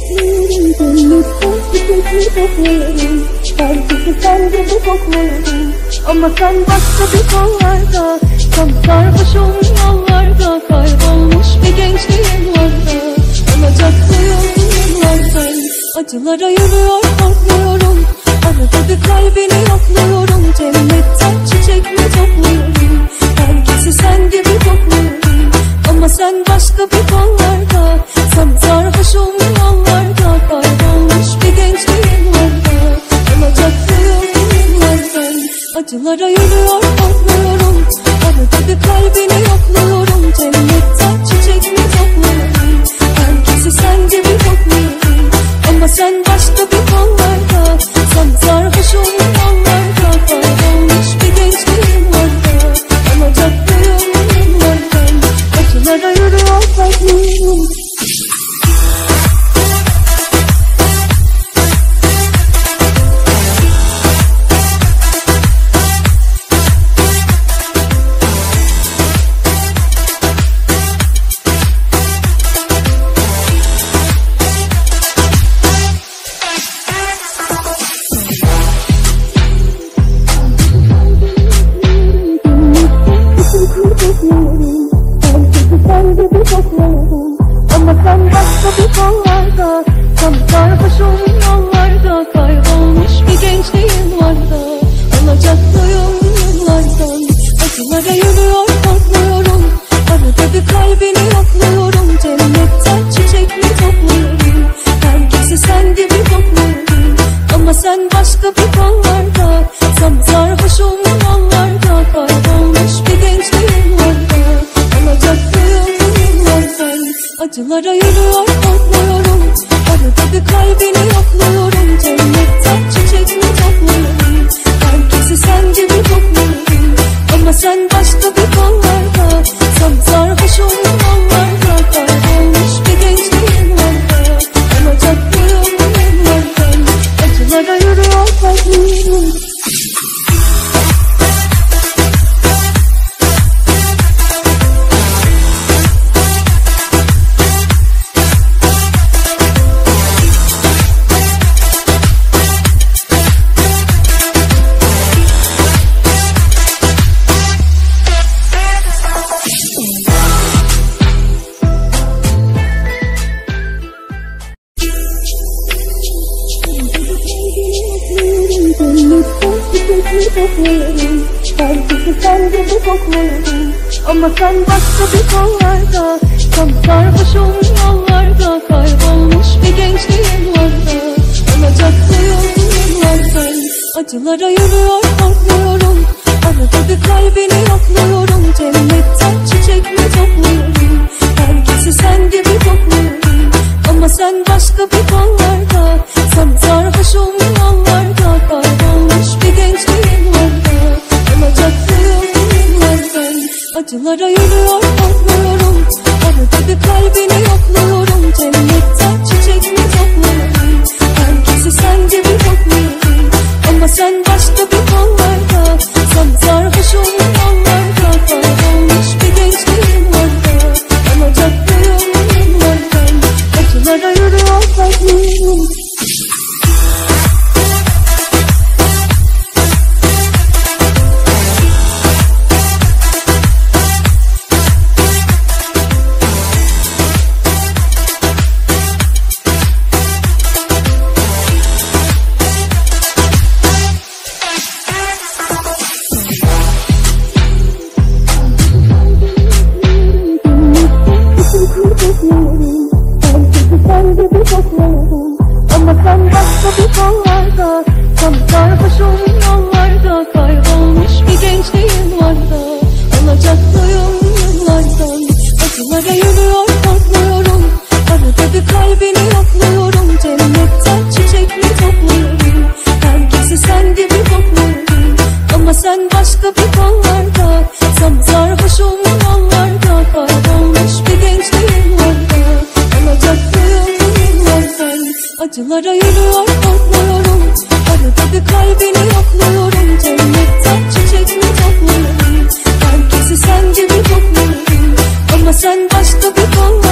Kokluyorum, herkesi sen gibi kokluyorum. Ama sen başka bir kollarda, tam sarhoşum yollarda. Kaybolmuş bir gençliğim vardı, alacaklıyım yıllardan. Acılara yürüyor korkmuyorum, arada bir kalbini yokluyorum. Cennetten çiçek mi topluyorum, herkesi sen gibi kokluyorum. Ama sen başka bir kollarda, tam sarhoşum yollarda. Kaybolmuş bir gençliğim vardı, alacaklıyım yıllardan. Acılara yürüyor korkmuyorum, arada bir kalbini yokluyorum. Cennetten çiçek mi topluyorum, herkesi sen gibi kokluyorum. Ama sen başka bir kollarda, tam sarhoşum yollarda. Kaybolmuş bir gençliğim vardı, alacaklıyım yıllardan. Acılara yürüyor korkmuyorum. Ama sen başka bir kollarda, tam sarhoşum yollarda. Kaybolmuş bir gençliğim vardı, alacaklıyım yıllardan. Acılara yürüyor korkmuyorum, arada bir kalbini yokluyorum. Cennetten çiçek mi topluyorum, herkesi sen gibi kokluyorum. Ama sen başka bir kollarda, tam sarhoşum yollarda. Kaybolmuş bir gençliğim vardı, alacaklıyım yıllardan. Acılara yürüyor korkmuyorum, arada bir kalbini yokluyorum. Cennetten çiçek mi topluyorum, herkesi sen gibi kokluyorum. Ama sen başka bir kollarda, tam sarhoşum yollarda. Kaybolmuş bir gençliğim vardı, alacaklıyım yıllardan. Acılara yürüyor korkmuyorum. Herkesi sen gibi kokluyorum. Ama sen başka bir kollarda, tam sarhoşum yollarda. Kaybolmuş bir gençliğim vardı, alacaklıyım yıllardan. Acılara yürüyor korkmuyorum, arada bir kalbini yokluyorum. Cennetten çiçek mi topluyorum, herkesi sen gibi kokluyorum. Ama sen başka bir kollarda, tam sarhoşum yollarda. Kaybolmuş bir gençliğim vardı, alacaklıyım yıllardan. Acılara yürüyor korkmuyorum, arada bir kalbini yokluyorum. Cennetten çiçek mi topluyorum, herkesi sen gibi kokluyorum. Ama sen başka bir kollarda, tam sarhoşum yollarda. Kaybolmuş bir gençliğim vardı, alacaklıyım yıllardan. Acılara yürüyor korkmuyorum. Ama sen başka bir kollarda, tam sarhoşum yollarda. Kaybolmuş bir gençliğim vardı, alacaklıyım yıllardan. Acılara yürüyor korkmuyorum, arada bir kalbini yokluyorum. Cennetten çiçek mi topluyorum, herkesi sen gibi kokluyorum. Ama sen başka bir kollarda, tam sarhoşum yollarda. Kaybolmuş bir gençliğim vardı, alacaklıyım yıllardan. Acılara yürüyor korkmuyorum, arada bir kalbini yokluyorum. Cennetten çiçek mi topluyorum, herkesi sen gibi kokluyorum. Ama sen başka bir kollarda.